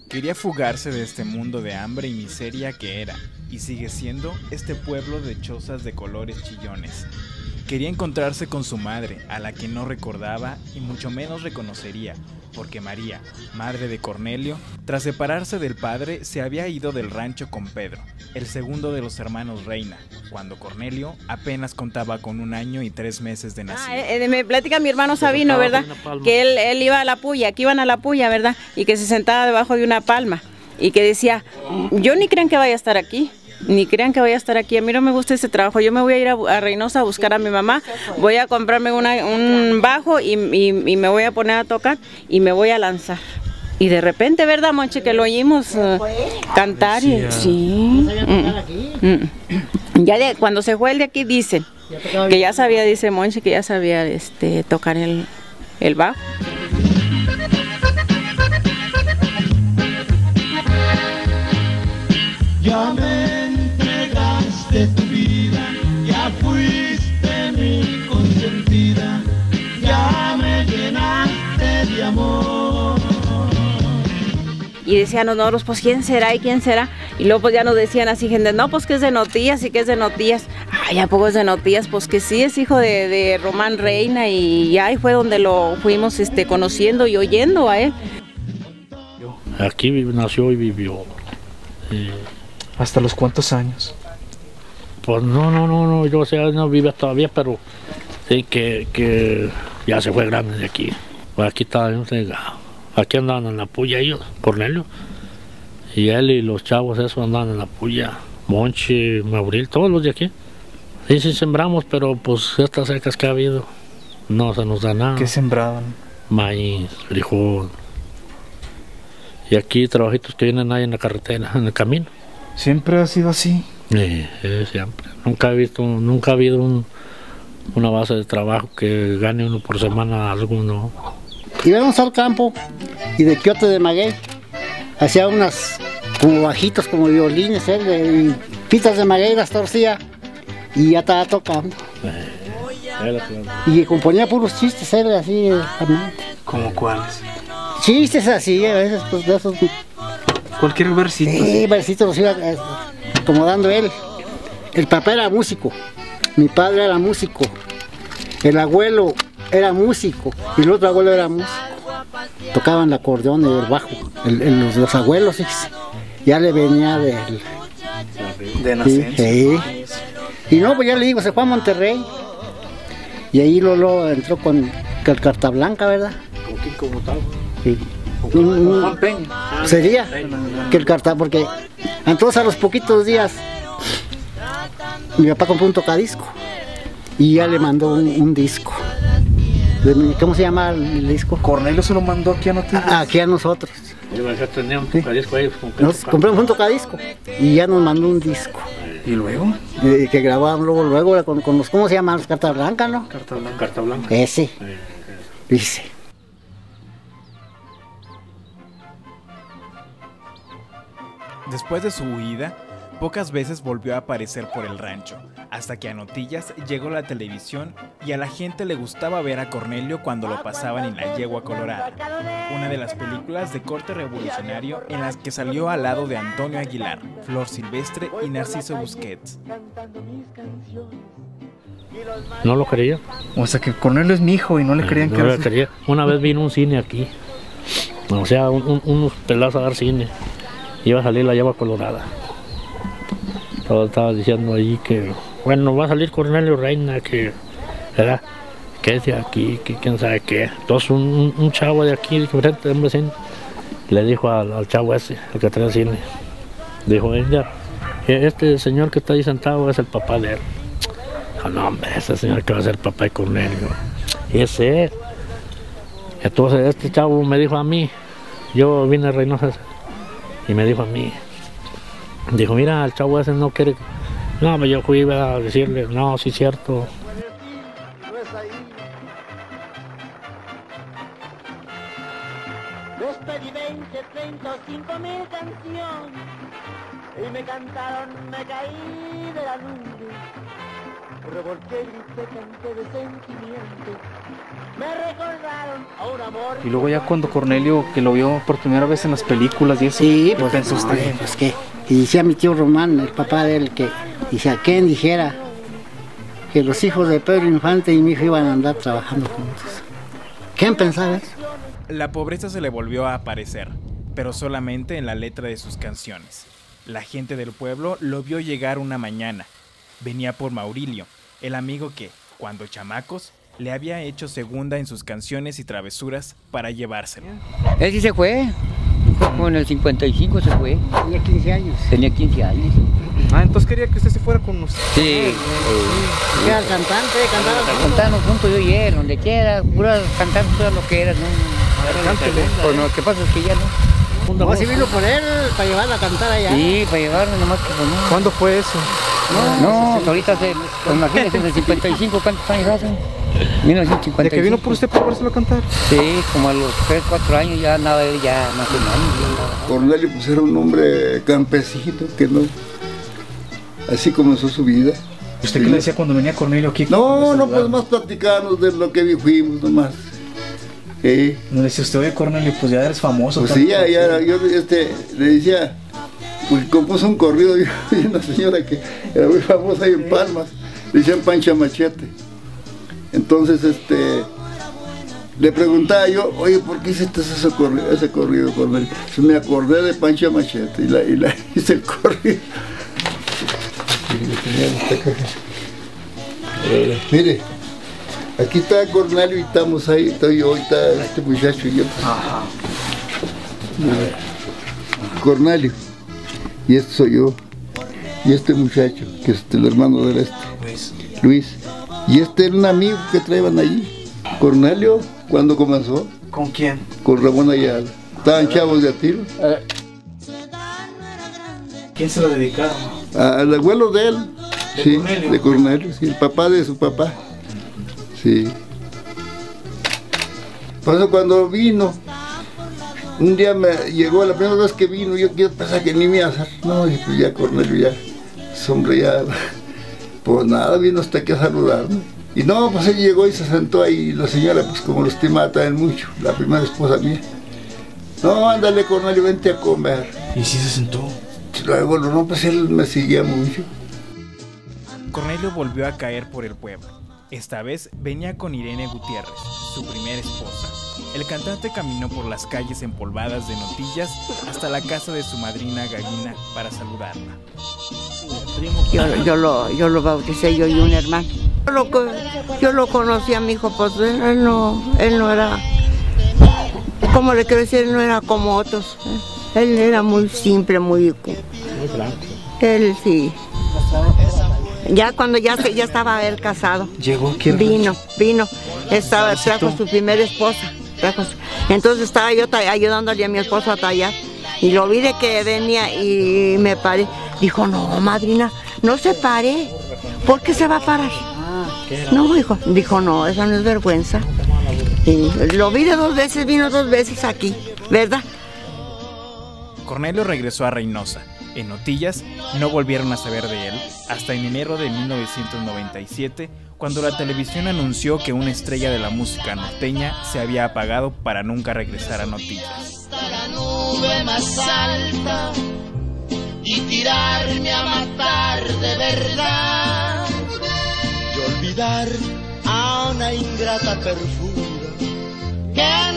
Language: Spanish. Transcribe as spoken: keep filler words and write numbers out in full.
Quería fugarse de este mundo de hambre y miseria que era, y sigue siendo, este pueblo de chozas de colores chillones. Quería encontrarse con su madre, a la que no recordaba y mucho menos reconocería, porque María, madre de Cornelio, tras separarse del padre, se había ido del rancho con Pedro, el segundo de los hermanos Reina, cuando Cornelio apenas contaba con un año y tres meses de nacido. Ah, eh, me platica mi hermano Sabino, ¿verdad? Que él, él iba a la puya, que iban a la puya, ¿verdad? Y que se sentaba debajo de una palma y que decía, yo ni crean que vaya a estar aquí. Ni crean que voy a estar aquí, a mí no me gusta ese trabajo, yo me voy a ir a, a Reynosa a buscar a mi mamá, voy a comprarme una, un bajo y, y, y me voy a poner a tocar y me voy a lanzar. Y de repente, ¿verdad, Monche, que lo oímos uh, cantar? Y, sí. Mm, mm. Ya de, cuando se fue el de aquí dicen que ya sabía, dice Monche, que ya sabía este, tocar el, el bajo. Ya me entregaste tu vida, ya fuiste mi consentida, ya me llenaste de amor. Y decían nosotros, pues ¿quién será y quién será? Y luego pues ya nos decían así, gente, no, pues que es de Notías y que es de Notías. Ay, ¿a poco es de Notías? Pues que sí, es hijo de, de Román Reina y ahí fue donde lo fuimos este, conociendo y oyendo a él. Aquí nació y vivió. Eh, ¿Hasta los cuántos años? Pues no, no, no, no, yo o sea, no vive todavía, pero sí que, que ya se fue grande de aquí. Pues aquí está, aquí andaban en la puya ellos, Cornelio. Y él y los chavos esos andaban en la puya, Monchi, Mauril, todos los de aquí. Sí, sí sembramos, pero pues estas secas que ha habido, no se nos da nada. ¿Qué sembraban? Maíz, frijol. Y aquí trabajitos que vienen ahí en la carretera, en el camino. ¿Siempre ha sido así? Sí, sí, siempre. Nunca he visto, nunca ha habido un, una base de trabajo que gane uno por semana alguno. Íbamos al campo y de quiote de maguey hacía unas como bajitos, como violines, ¿eh? Y pitas de maguey las torcía y ya estaba tocando. Eh, y componía puros chistes, ¿eh? Así. ¿Cómo cuáles? Chistes así, a veces pues de esos. Cualquier versito. Sí, versitos los iba eh, acomodando él. El papá era músico, mi padre era músico, el abuelo era músico y el otro abuelo era músico. Tocaban el acordeón y el bajo, el, el, los, los abuelos, sí, ya le venía del... De nacencia. Sí, sí. Y no, pues ya le digo, se fue a Monterrey y ahí Lolo entró con el Carta Blanca, ¿verdad? ¿Con quién como tal? Sí. Un, sería que el carta, porque entonces a los poquitos días mi papá compró un tocadisco y ya le mandó un, un disco. ¿Cómo se llama el disco? Cornelio se lo mandó aquí a Noticias. Aquí a nosotros. Tenía un tocadisco ahí. Nos compramos un tocadisco y ya nos mandó un disco. ¿Y luego? Y que grabamos luego, luego con, con los, ¿cómo se llaman? Los Carta Blanca, ¿no? Carta Blanca. Carta Blanca. Ese. Sí, sí. Dice. Después de su huida, pocas veces volvió a aparecer por el rancho, hasta que a Notillas llegó la televisión y a la gente le gustaba ver a Cornelio cuando lo pasaban en La Yegua Colorada, una de las películas de corte revolucionario en las que salió al lado de Antonio Aguilar, Flor Silvestre y Narciso Busquets. No lo quería. O sea que Cornelio es mi hijo y no le creían no que lo era quería. Una vez vino un cine aquí, o sea, un, un, unos pelados a dar cine. Iba a salir La Yegua Colorada. Todo estaba diciendo ahí que, bueno, va a salir Cornelio Reina, que, ¿verdad? Que es de aquí, que quién sabe qué. Entonces un, un, un chavo de aquí, diferente de un vecino, le dijo al, al chavo ese, el que trae el cine, dijo, ella, este señor que está ahí sentado es el papá de él. Dijo, no, hombre, ese señor que va a ser el papá de Cornelio. Y ese es. Entonces este chavo me dijo a mí, yo vine a Reynosa, y me dijo a mí, dijo, mira, el chavo ese no quiere. No, pues yo fui a decirle, no, sí es cierto. Despedí veinte, treinta o cinco mil canciones y me cantaron, me caí de la nube. revolqué, grité, canté de sentimiento. Me recordaron a un amor. Y luego ya cuando Cornelio, que lo vio por primera vez en las películas y eso, Sí, ¿qué pues, pensó no, usted? pues qué. Y decía mi tío Román, el papá de él, que dice, ¿a quién dijera que los hijos de Pedro Infante y mi hijo iban a andar trabajando juntos? ¿Quién pensaba eso? La pobreza se le volvió a aparecer, pero solamente en la letra de sus canciones. La gente del pueblo lo vio llegar una mañana. Venía por Maurilio, el amigo que, cuando chamacos, le había hecho segunda en sus canciones y travesuras para llevárselo. Él sí se fue, como en el cincuenta y cinco se fue, Tenía quince años. tenía quince años. Ah, entonces quería que usted se fuera con usted. Sí, Era el cantante, cantaba. cantábamos juntos yo y él, donde quiera, pura cantar todas lo que era, ¿no? Pues lo que pasa es que ya no. No, sí vino por él para llevarla a cantar allá. Sí, para llevarme nomás que pues no. ¿Cuándo fue eso? No, ahorita hace, pues imagínese, en el cincuenta y cinco, ¿cuántos años hace? mil novecientos cincuenta y cinco. ¿De que vino por usted para podérselo cantar? Sí, como a los tres, cuatro años ya andaba él ya más o menos. Cornelio pues era un hombre campesino que no, así comenzó su vida. ¿Usted qué le decía cuando venía Cornelio aquí? No, no, pues más platicarnos de lo que fuimos nomás. Eh, No decía usted, oye Cornelio, pues ya eres famoso. pues tanto, sí, ya, ya, yo este, le decía, pues compuso un corrido de una señora que era muy famosa ahí en Palmas, le decían Pancha Machete. Entonces, este, le preguntaba yo, oye, ¿por qué hiciste ese corrido, ese corrido, Cornelio? Pues me acordé de Pancha Machete y la, y la hice el corrido. Eh, mire, aquí está Cornelio y estamos ahí, estoy yo, está este muchacho y yo. Ajá. Cornelio, y este soy yo, y este muchacho, que es el hermano del este, Luis. Luis, y este era un amigo que traían allí, Cornelio, cuando comenzó, ¿Con quién? con Ramón Ayala, estaban chavos de a tiro, ¿Quién se lo dedicaron? a- al abuelo de él, ¿De sí, Cornelio? de Cornelio, sí, el papá de su papá, sí. Por eso cuando vino, un día me llegó, la primera vez que vino, yo quiero pensar que ni me iba a hacer. No, y pues ya Cornelio ya, ese hombre ya, pues nada, vino hasta aquí a saludarme. Y no, pues él llegó y se sentó ahí, y la señora, pues como lo estimaba también mucho, la primera esposa mía. No, ándale Cornelio, vente a comer. ¿Y si se sentó? Luego, no, pues él me seguía mucho. Cornelio volvió a caer por el pueblo. Esta vez venía con Irene Gutiérrez, su primera esposa. El cantante caminó por las calles empolvadas de notillas hasta la casa de su madrina Gallina para saludarla. Yo, yo, lo, yo lo bauticé, yo y un hermano. Yo lo, co- yo lo conocí a mi hijo, pues él, él no, él no era, como le quiero decir, él no era como otros. ¿eh? Él era muy simple, muy... Muy blanco. Él sí. Ya cuando ya, se- ya estaba él casado. ¿Llegó aquí? Vino, vino. Estaba, trajo su primera esposa. trajo su- Entonces estaba yo ta- ayudándole a mi esposo a tallar. Y lo vi de que venía y me paré. Dijo, no, madrina, no se pare. ¿Por qué se va a parar? No, hijo. Dijo, no, eso no es vergüenza. Y lo vi de dos veces, vino dos veces aquí, ¿verdad? Cornelio regresó a Reynosa. En Notillas no volvieron a saber de él hasta en enero de mil novecientos noventa y siete, cuando la televisión anunció que una estrella de la música norteña se había apagado para nunca regresar a Notillas. La nube más alta y tirarme a matar de verdad y olvidar a una ingrata perfura que